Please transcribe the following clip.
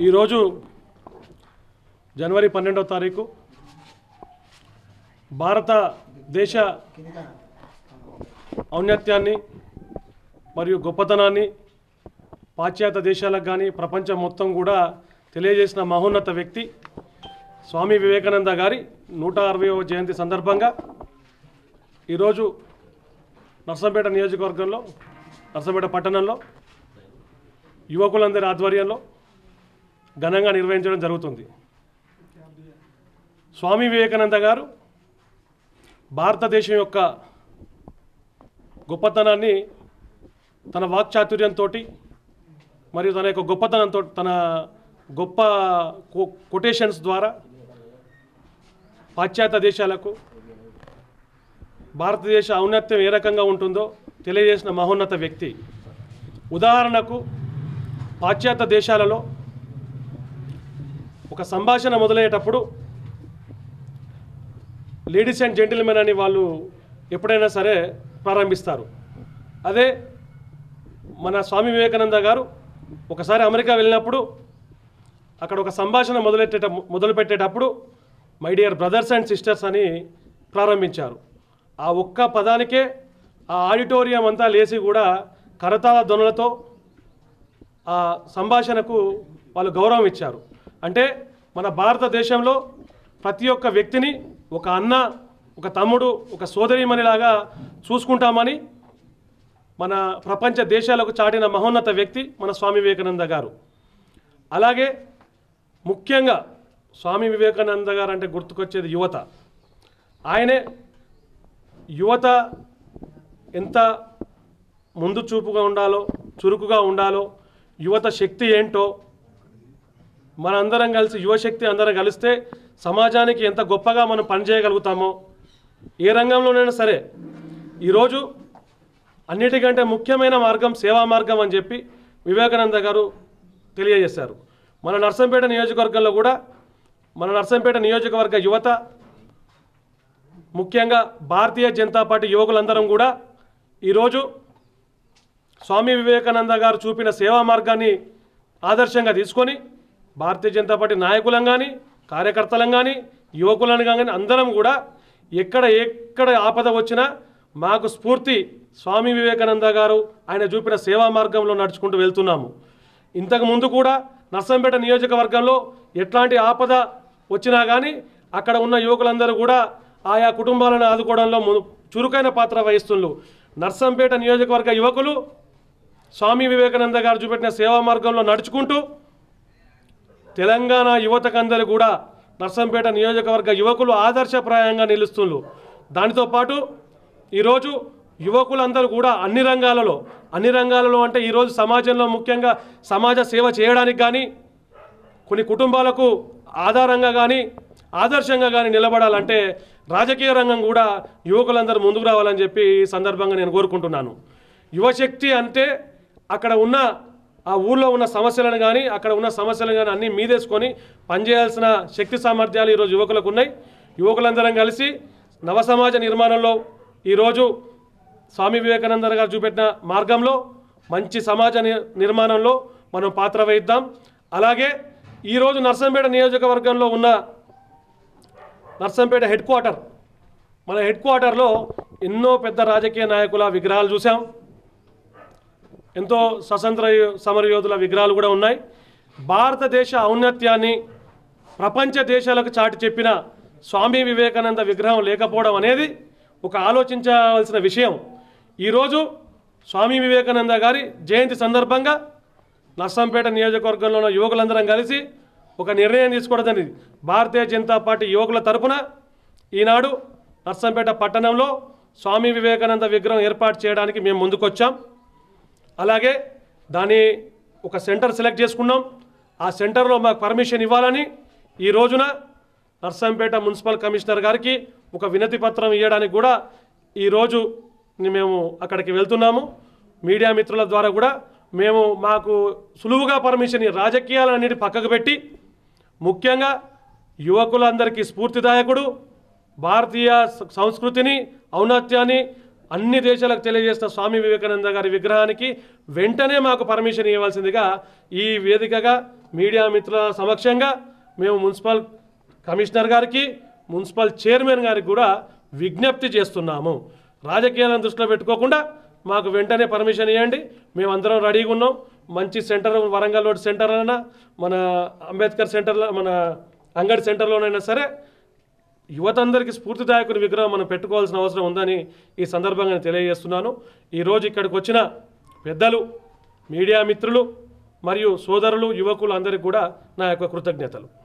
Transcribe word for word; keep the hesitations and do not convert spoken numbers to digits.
ఈరోజు జనవరి పన్నెండవ తారీఖు భారతదేశ ఔన్నత్యాన్ని మరియు గొప్పతనాన్ని పాశ్చాత్య దేశాలకు కానీ ప్రపంచం మొత్తం కూడా తెలియజేసిన మహోన్నత వ్యక్తి స్వామి వివేకానంద గారి నూట అరవైవ జయంతి సందర్భంగా ఈరోజు నర్సంపేట నియోజకవర్గంలో నర్సంపేట పట్టణంలో యువకులందరి ఆధ్వర్యంలో ఘనంగా నిర్వహించడం జరుగుతుంది. స్వామి వివేకానంద గారు భారతదేశం యొక్క గొప్పతనాన్ని తన వాక్చాతుర్యంతో మరియు తన యొక్క గొప్పతనంతో తన గొప్ప కొటేషన్స్ ద్వారా పాశ్చాత్య దేశాలకు భారతదేశ ఔన్నత్యం ఏ రకంగా ఉంటుందో తెలియజేసిన మహోన్నత వ్యక్తి. ఉదాహరణకు పాశ్చాత్య దేశాలలో ఒక సంభాషణ మొదలయ్యేటప్పుడు లేడీస్ అండ్ జెంటిల్మెన్ అని వాళ్ళు ఎప్పుడైనా సరే ప్రారంభిస్తారు. అదే మన స్వామి వివేకానంద గారు ఒకసారి అమెరికా వెళ్ళినప్పుడు అక్కడ ఒక సంభాషణ మొదలెట్టే మొదలుపెట్టేటప్పుడు my dear brothers and sisters అని ప్రారంభించారు. ఆ ఒక్క పదానికే ఆ ఆడిటోరియం అంతా లేచి కూడా కరతాళ ధ్వనులతో ఆ సంభాషణకు వాళ్ళు గౌరవం ఇచ్చారు. అంటే మన భారతదేశంలో ప్రతి ఒక్క వ్యక్తిని ఒక అన్న, ఒక తమ్ముడు, ఒక సోదరీమణిలాగా చూసుకుంటామని మన ప్రపంచ దేశాలకు చాటిన మహోన్నత వ్యక్తి మన స్వామి వివేకానంద గారు. అలాగే ముఖ్యంగా స్వామి వివేకానంద గారు అంటే గుర్తుకొచ్చేది యువత. ఆయనే యువత ఎంత ముందు చూపుగా ఉండాలో, చురుకుగా ఉండాలో, యువత శక్తి ఏంటో మనందరం కలిసి యువశక్తి అందరం కలిస్తే సమాజానికి ఎంత గొప్పగా మనం పనిచేయగలుగుతామో, ఏ రంగంలోనైనా సరే ఈరోజు అన్నిటికంటే ముఖ్యమైన మార్గం సేవా మార్గం అని చెప్పి వివేకానంద గారు తెలియజేశారు. మన నర్సంపేట నియోజకవర్గంలో కూడా మన నర్సంపేట నియోజకవర్గ యువత ముఖ్యంగా భారతీయ జనతా పార్టీ యువకులందరం కూడా ఈరోజు స్వామి వివేకానంద గారు చూపిన సేవా మార్గాన్ని ఆదర్శంగా తీసుకొని భారతీయ జనతా పార్టీ నాయకులం కానీ, కార్యకర్తలం కానీ, యువకులను కానీ అందరం కూడా ఎక్కడ ఎక్కడ ఆపద వచ్చినా మాకు స్ఫూర్తి స్వామి వివేకానంద గారు ఆయన చూపిన సేవా మార్గంలో నడుచుకుంటూ వెళ్తున్నాము. ఇంతకుముందు కూడా నర్సంపేట నియోజకవర్గంలో ఎట్లాంటి ఆపద వచ్చినా కానీ అక్కడ ఉన్న యువకులందరూ కూడా ఆయా కుటుంబాలను ఆదుకోవడంలో చురుకైన పాత్ర వహిస్తున్నారు. నర్సంపేట నియోజకవర్గ యువకులు స్వామి వివేకానంద గారు చూపెట్టిన సేవా మార్గంలో నడుచుకుంటూ తెలంగాణ యువతకందరూ కూడా నర్సంపేట నియోజకవర్గ యువకులు ఆదర్శప్రాయంగా నిలుస్తున్నారు. దానితో పాటు ఈరోజు యువకులందరూ కూడా అన్ని రంగాలలో అన్ని రంగాలలో అంటే ఈరోజు సమాజంలో ముఖ్యంగా సమాజ సేవ చేయడానికి కానీ, కొన్ని కుటుంబాలకు ఆధారంగా కానీ, ఆదర్శంగా కానీ నిలబడాలంటే రాజకీయ రంగం కూడా యువకులందరూ ముందుకు రావాలని చెప్పి ఈ సందర్భంగా నేను కోరుకుంటున్నాను. యువశక్తి అంటే అక్కడ ఉన్న ఆ ఊళ్ళో ఉన్న సమస్యలను కానీ, అక్కడ ఉన్న సమస్యలను కానీ అన్నీ మీదేసుకొని పనిచేయాల్సిన శక్తి సామర్థ్యాలు ఈరోజు యువకులకు ఉన్నాయి. యువకులందరం కలిసి నవ సమాజ నిర్మాణంలో ఈరోజు స్వామి వివేకానంద గారు చూపెట్టిన మార్గంలో మంచి సమాజ నిర్మాణంలో మనం పాత్ర వహిద్దాం. అలాగే ఈరోజు నర్సంపేట నియోజకవర్గంలో ఉన్న నర్సంపేట హెడ్ క్వార్టర్ మన హెడ్ క్వార్టర్లో ఎన్నో పెద్ద రాజకీయ నాయకుల విగ్రహాలు చూసాం. ఎంతో స్వతంత్ర సమరయోధుల విగ్రహాలు కూడా ఉన్నాయి. భారతదేశ ఔన్నత్యాన్ని ప్రపంచ దేశాలకు చాటి చెప్పిన స్వామి వివేకానంద విగ్రహం లేకపోవడం అనేది ఒక ఆలోచించవలసిన విషయం. ఈరోజు స్వామి వివేకానంద గారి జయంతి సందర్భంగా నర్సంపేట నియోజకవర్గంలో ఉన్న యువకులందరం కలిసి ఒక నిర్ణయం తీసుకోవడం జరిగింది. భారతీయ జనతా పార్టీ యువకుల తరపున ఈనాడు నర్సంపేట పట్టణంలో స్వామి వివేకానంద విగ్రహం ఏర్పాటు చేయడానికి మేము ముందుకొచ్చాం. అలాగే దాని ఒక సెంటర్ సెలెక్ట్ చేసుకున్నాం. ఆ సెంటర్లో మాకు పర్మిషన్ ఇవ్వాలని ఈ రోజున నర్సంపేట మున్సిపల్ కమిషనర్ గారికి ఒక వినతి పత్రం ఇవ్వడానికి కూడా ఈరోజు మేము అక్కడికి వెళ్తున్నాము. మీడియా మిత్రుల ద్వారా కూడా మేము మాకు సులువుగా పర్మిషన్ రాజకీయాలన్నిటి పక్కకు పెట్టి ముఖ్యంగా యువకులందరికీ స్ఫూర్తిదాయకుడు, భారతీయ సంస్కృతిని ఔన్నత్యాన్ని అన్ని దేశాలకు తెలియజేసిన స్వామి వివేకానంద గారి విగ్రహానికి వెంటనే మాకు పర్మిషన్ ఇవ్వాల్సిందిగా ఈ వేదికగా మీడియా మిత్రుల సమక్షంగా మేము మున్సిపల్ కమిషనర్ గారికి మున్సిపల్ చైర్మన్ గారికి కూడా విజ్ఞప్తి చేస్తున్నాము. రాజకీయాలను దృష్టిలో పెట్టుకోకుండా మాకు వెంటనే పర్మిషన్ ఇవ్వండి. మేమందరం రెడీగా ఉన్నాం. మంచి సెంటర్ వరంగల్ రోడ్ సెంటర్ అయినా మన అంబేద్కర్ సెంటర్లో మన అంగడి సెంటర్లోనైనా సరే యువతందరికీ స్ఫూర్తిదాయకుని విగ్రహం మనం పెట్టుకోవాల్సిన అవసరం ఉందని ఈ సందర్భంగా నేను తెలియజేస్తున్నాను. ఈరోజు ఇక్కడికి వచ్చిన పెద్దలు, మీడియా మిత్రులు మరియు సోదరులు, యువకులు అందరికీ కూడా నా యొక్క కృతజ్ఞతలు.